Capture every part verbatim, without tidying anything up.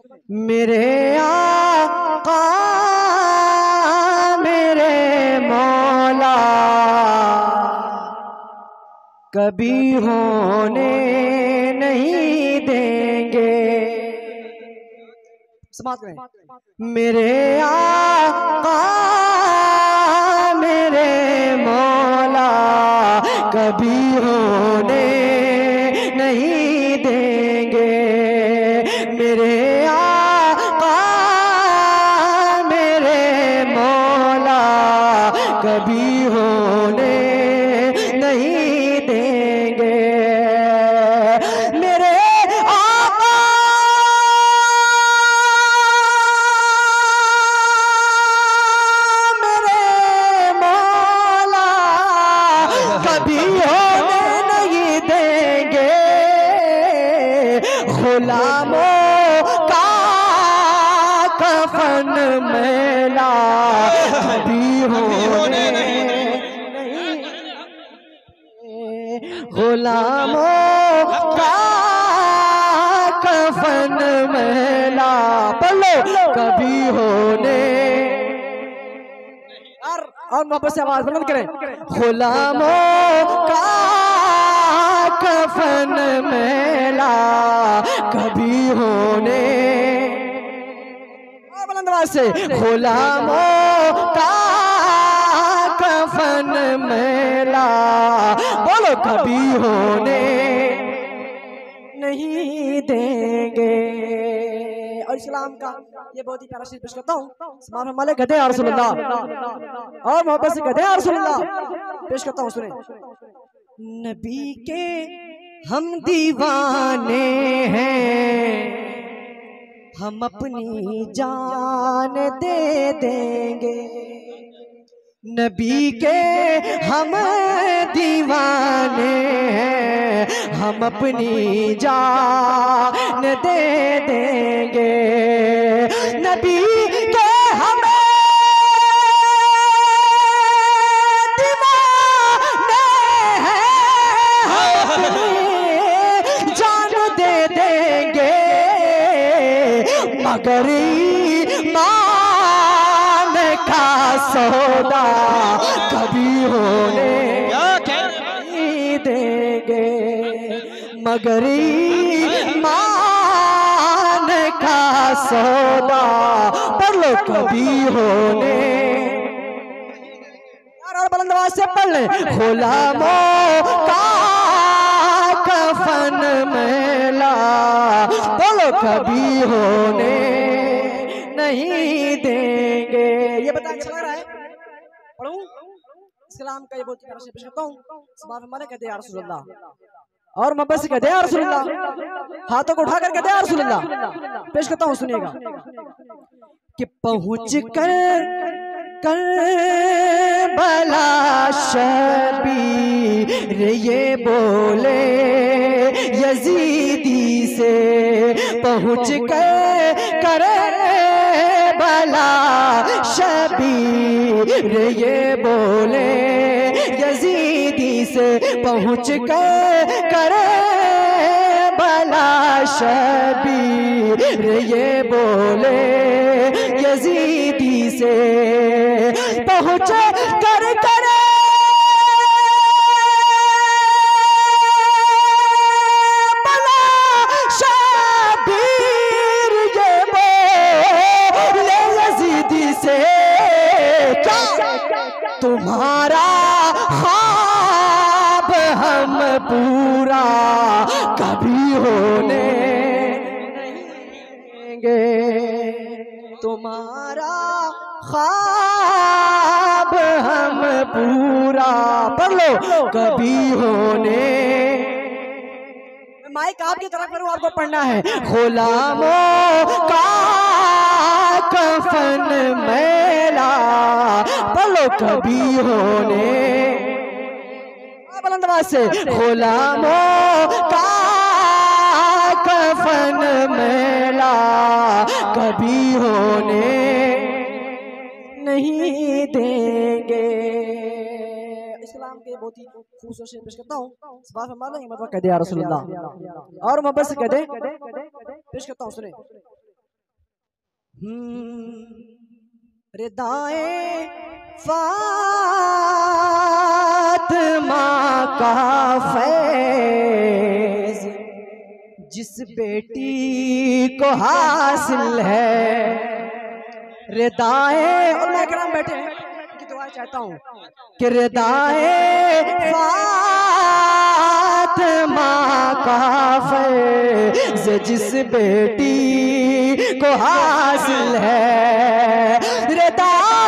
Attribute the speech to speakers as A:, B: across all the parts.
A: मेरे आका मेरे मौला कभी होने नहीं देंगे। समाप्त करें। मेरे आका मेरे मौला कभी होने नहीं देंगे। मेरे आका मेरे मौला कभी होने नहीं देंगे। मेरे आका मेरे मौला कभी होने नहीं देंगे। गुलामों का कफन मैला कभी होने नहीं। गुलामों का कफन मैला पलो कभी होने। और और वापस से आवाज बुलंद करें। गुलामों का कफन मैला कभी होने। बुलंद आवाज से। गुलामों का कफन मैला बोलो कभी होने नहीं देंगे। और इस्लाम का ये बहुत ही प्यारा शेर पेश करता हूँ। समान हमारे गधे या रसूलुल्लाह और मोहब्बत से गधे या रसूलुल्लाह पेश करता हूँ। सुने। नबी के हम दीवाने हैं, हम अपनी जान दे देंगे। नबी के हम दीवाने हैं, हम अपनी जान दे देंगे। नबी के हम दीवाने हैं, हम अपनी जान दे देंगे। मगर ईमान का सौदा कभी होने नहीं देंगे। मगर ईमान का सौदा पढ़ लो कभी होने। और बुलंद आवाज से पढ़ ले। गुलामों का कफन मैला बोलो कभी होने नहीं देंगे। ये बता अच्छा लग रहा है? पढ़ूं? इस्लाम का ये बहुत प्यारा शेर पेश करता हूँ। सुभान अल्लाह कहते हैं या रसूलुल्लाह और मोहब्बत से कहते हैं या रसूलुल्लाह। हाथों को उठा कर कहते हैं या रसूलुल्लाह। पेश करता हूँ सुनिएगा। कि पहुँच कर करबला शबीर ये बोले यजीदी से। पहुँच कर करबला शबीर ये बोले यजीदी से। पहुँच कर करबला शबीर ये बोले यजीदी से। पहुँच कर कर बला शबीर ये बोले यजीदी से। क्या तुम्हारा ख्वाब हम पूरा कभी होने देंगे। तुम्हारा ख्वाब हम पूरा पढ़ लो कभी होने। माइक आपकी तरफ करूं, आपको पढ़ना है। गुलामों का कफन मैला पढ़ लो कभी होने। बुलंद आवाज से। गुलामों का कफन मैला कभी होने नहीं देंगे। इस्लाम के बहुत ही खूबसूरत शेर पेश करता हूँ। सवाल हमारा हिम्मत कह दे या रसूलुल्लाह और मोहब्बत से कह दे पेश करता हूँ। सुने। रिदाए फातिमा का फैज़ जिस बेटी को हासिल है। रिदाए और मैं करम बैठे हैं कि दुआ चाहता हूँ कि रिदाए फातिमा का फैज़ जिस बेटी को हासिल है। रिदा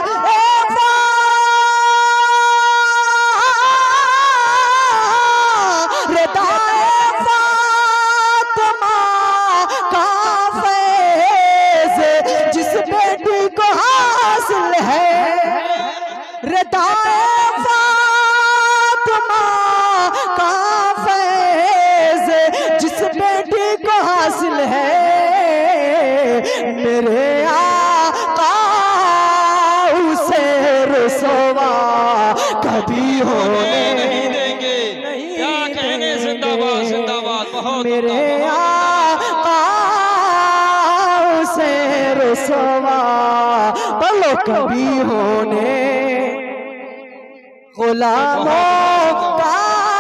A: मेरे आका उसे रुसवा कभी होने नहीं देंगे। क्या कहने, जिंदाबाद जिंदाबाद। मेरे आका उसे रुसवा बोलो कभी होने गुलामों का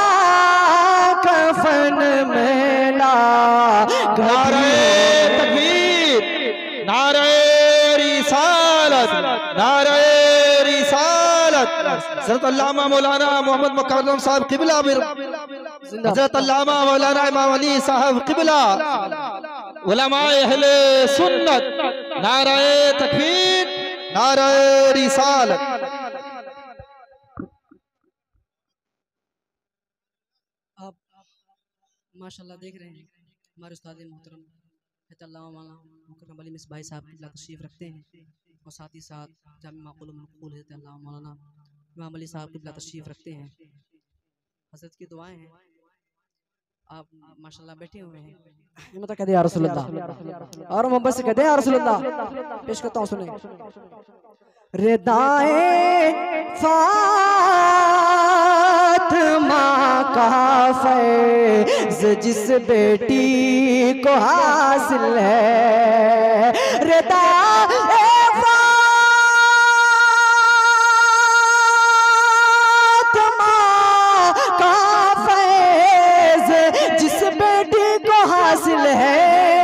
A: कफन मेला।
B: नारे तकबीर, नारे रिसालत, नारे रिसालत। हज़रत अल्लामा मौलाना मोहम्मद मुकर्रम साहब क़िबला, हज़रत अल्लामा मौलाना इमाम अली साहब क़िबला, उलमाए अहले सुन्नत। नारे तकबीर, नारे रिसालत।
A: आप माशाल्लाह देख रहे हैं हमारे उस्ताद मोहतरम मुकर्रम अली मिस भाई साहब की तशरीफ रखते हैं और साथ ही साथ जामी माक़ूल मनक़ूल मौलाना इमाम अली साहब की तशरीफ रखते हैं। हज़रत की दुआएं हैं। आप माशाल्लाह बैठे हुए हैं। मैं तो कहते हैं या रसूल अल्लाह और मोहब्बत से कहते हैं या रसूल अल्लाह। पेश करता हूँ, सुने। रिदाए फातिमा का फैज़ जिस बेटी को हासिल है। रिदाए फातिमा का फैज़ जिस बेटी को हासिल है।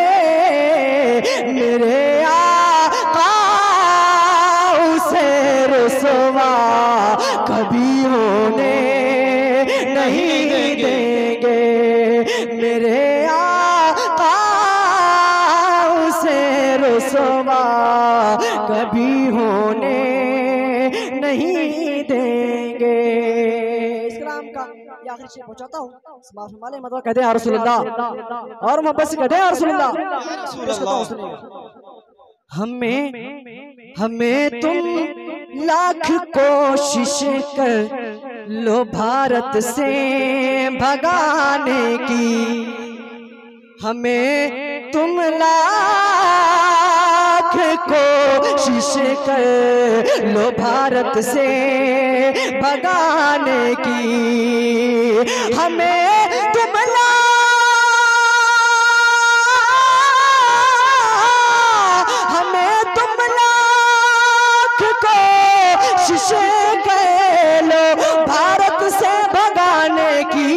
A: मेरे आका उसे रुसवा कभी होने नहीं देंगे। मेरे आका उसे रुसवा कभी होने नहीं देंगे। इस्लाम का आखिरी शेर पहुंचाता हूँ। मतलब कहते हैं या रसूल अल्लाह और मोहब्बत से कहते हैं या रसूल अल्लाह। हमें हमें तुम लाख कोशिश कर लो भारत से भगाने की। हमें तुम लाख कोशिश कर लो भारत से भगाने की। हमें तुम भारत से भगाने की।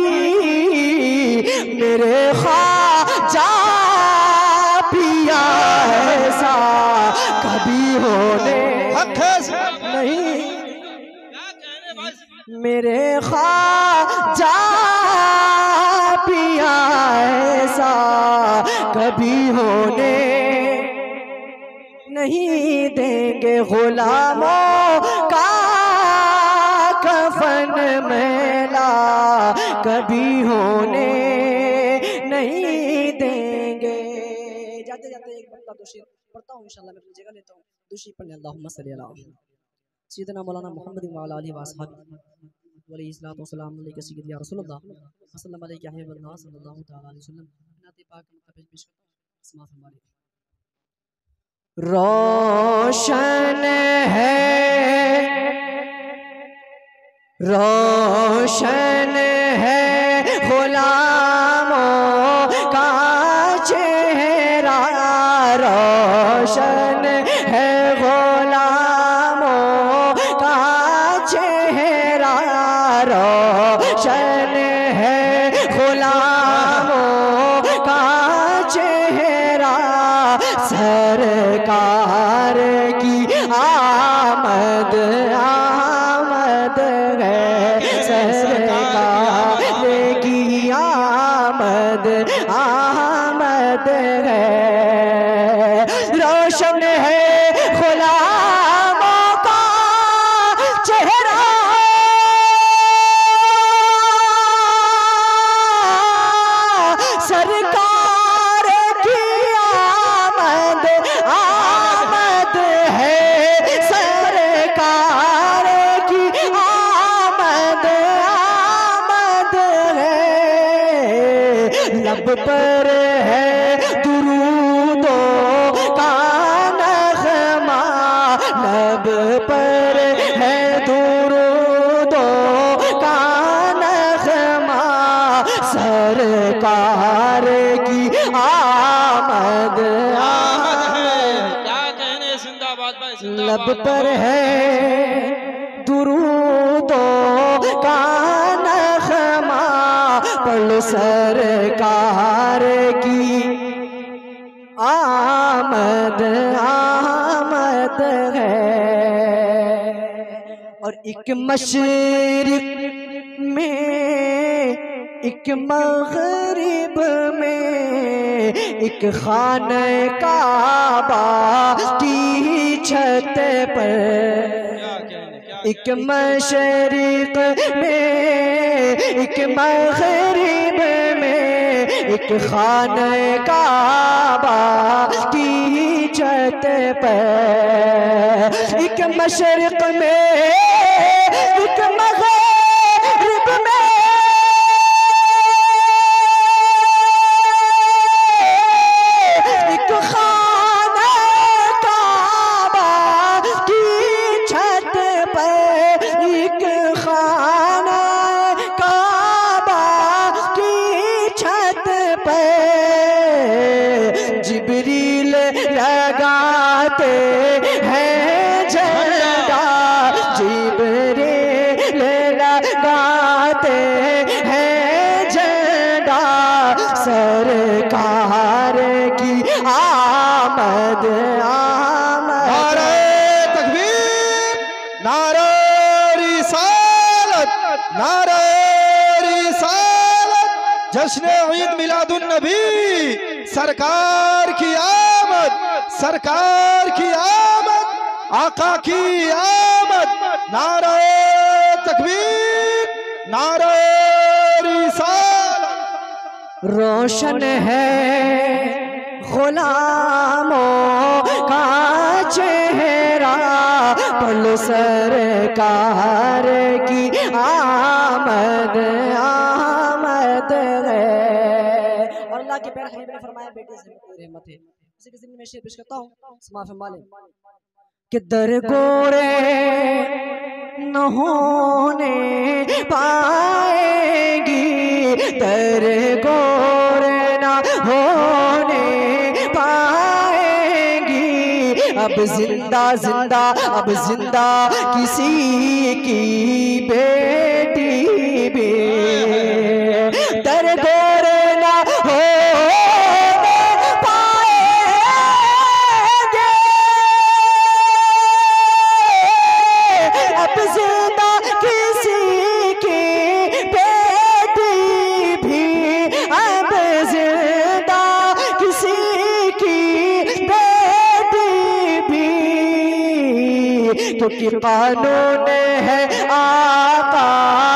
A: मेरे ख्वाजा पिया ऐसा कभी होने नहीं। मेरे ख्वाजा पिया ऐसा कभी होने नहीं देंगे। गुलामों का कफन मेला कभी होने नहीं देंगे। जाते जाते एक बंदा दो शेर पढ़ता हूँ इंशाल्लाह। मैं अपनी जगह लेता हूँ। दो शेर पढ़ने अल्लाहुम्मा सल्ली अला सय्यिदना मौलाना मुहम्मद व अला आलिहि व अस्हाबिहि व अलैहिस्सलातु वस्सलाम अलैका सय्यिदी या रसूलल्लाह सल्लल्लाहु अलैहि सल्लल्लाहु तआला अलैहि वसल्लम। नाते पाक मुताबिक पेश करता हूँ। समाअत फरमाइए। रोशन है रोशन है गुलामों का चेहरा। रोशन रोशन है गुलामों का चेहरा, रोशन है गुलामों का चेहरा, सरकार की आमद आमद है, सरकार की आमद आमद है। रोशन है गुलामों का चेहरा, सरकार की आमद आमद है, सरकार की आमद आमद है। लब पर है दुरूदो का नग़मा, लब पर है दुरूदो का नग़मा, सरकार की आमद
B: आमद है। क्या कहने जिंदाबाद भाई, जिंदाबाद।
A: लब पर है दुरूदो का नग़मा, पढ़ सरकार की आमद आमद है। और एक मशरिक में एक मग़रिब में, एक खाने काबा की छत पर, एक मशरिक में एक मग़रिब में, एक खाने काबा की छत पर, एक मशरिक में एक मग़रिब में, एक खाने काबा की छत पर, एक खाने काबा की छत पर, जिब्रील लगाते हैं झंडा, जिब्रील लगाते हैं झंडा, सरकार की आमद आमद।
B: नारे तकबीर, नारे रिसालत, नारे रिसालत, जश्न ईद मिलादुन नबी, सरकार की आमद, सरकार की आमद, आका की आमद। नारे तकबीर, नारे रिसालत।
A: रोशन है गुलामों का चेहरा, पल सरकार की आमद आमद है। और अल्लाह के प्यारे हबीब ने फरमाया, बेटे से रहमत है। इसी के ज़िम्मे में शेर पेश करता हूँ, समाअ फरमाले कि दरगोरे न होने पाएगी, दरगोरे न होने पाएगी, अब जिंदा जिंदा अब जिंदा किसी की बेटी भी, दरगोरे न होने पाएंगे, अब जिंदा किसी की बेटी भी, अब जिंदा किसी की बेटी भी, क्योंकि कानून है आका